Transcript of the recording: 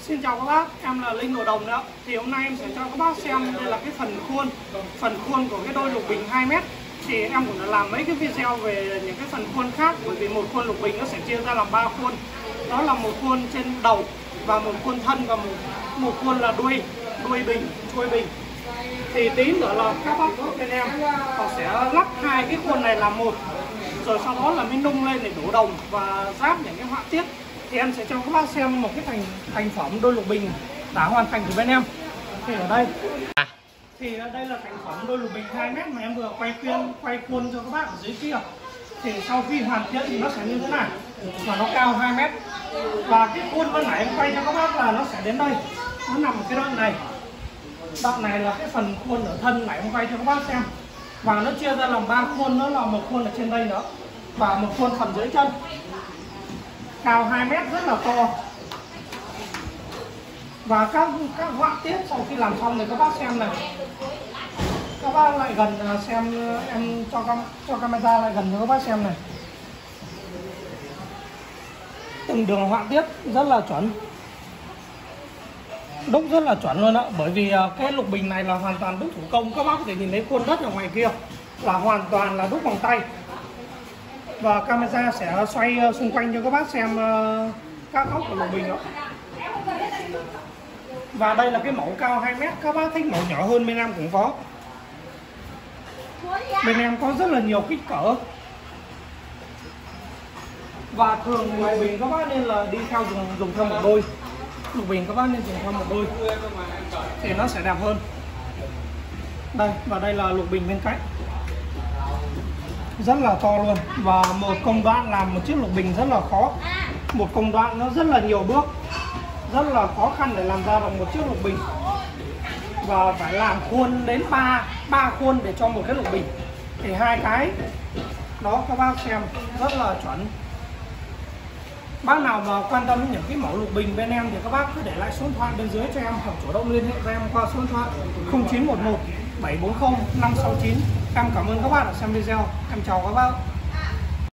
Xin chào các bác, em là Linh Đồ Đồng đó. Thì hôm nay em sẽ cho các bác xem đây là cái phần khuôn của cái đôi lục bình 2m. Thì em cũng đã làm mấy cái video về những cái phần khuôn khác, bởi vì một khuôn lục bình nó sẽ chia ra làm 3 khuôn. Đó là một khuôn trên đầu và một khuôn thân và một khuôn là đuôi bình. Thì tí nữa là các bác bên em họ sẽ lắp hai cái khuôn này làm một, rồi sau đó là mới nung lên để đổ đồng và ráp những cái họa tiết. Thì em sẽ cho các bác xem một cái thành phẩm đôi lục bình đã hoàn thành của bên em. Thì ở đây đây là thành phẩm đôi lục bình 2m mà em vừa quay khuôn cho các bác ở dưới kia. Thì sau khi hoàn thiện thì nó sẽ như thế này, và nó cao 2m. Và cái khuôn bên này em quay cho các bác là nó sẽ đến đây, nó nằm ở cái đoạn này. Đoạn này là cái phần khuôn ở thân này em quay cho các bác xem. Và nó chia ra làm 3 khuôn, nó là một khuôn ở trên đây nữa và một khuôn phần dưới chân, cao 2m, rất là to. Và các họa tiết sau khi làm xong thì các bác xem này, các bác lại gần xem, em cho camera lại gần cho các bác xem này. Từng đường họa tiết rất là chuẩn, đúc rất là chuẩn luôn ạ. Bởi vì cái lục bình này là hoàn toàn đúc thủ công. Các bác có thể nhìn thấy khuôn đất ở ngoài kia là hoàn toàn là đúc bằng tay. Và camera sẽ xoay xung quanh cho các bác xem các góc của lục bình đó. Và đây là cái mẫu cao 2m, các bác thích mẫu nhỏ hơn bên em cũng có. Bên em có rất là nhiều kích cỡ. Và thường lục bình các bác nên là đi theo dùng theo một đôi. Lục bình các bác nên dùng theo một đôi thì nó sẽ đẹp hơn. Đây, và đây là lục bình bên cạnh, rất là to luôn. Và một công đoạn làm một chiếc lục bình rất là khó. Một công đoạn nó rất là nhiều bước, rất là khó khăn để làm ra được một chiếc lục bình. Và phải làm khuôn đến 3 khuôn để cho một cái lục bình. Thì hai cái đó các bác xem rất là chuẩn. Bác nào mà quan tâm đến những cái mẫu lục bình bên em thì các bác cứ để lại số điện thoại bên dưới cho em, hoặc chủ động liên hệ với em qua số điện thoại 0911 740 569. Em cảm ơn các bác đã xem video. Em chào các bác.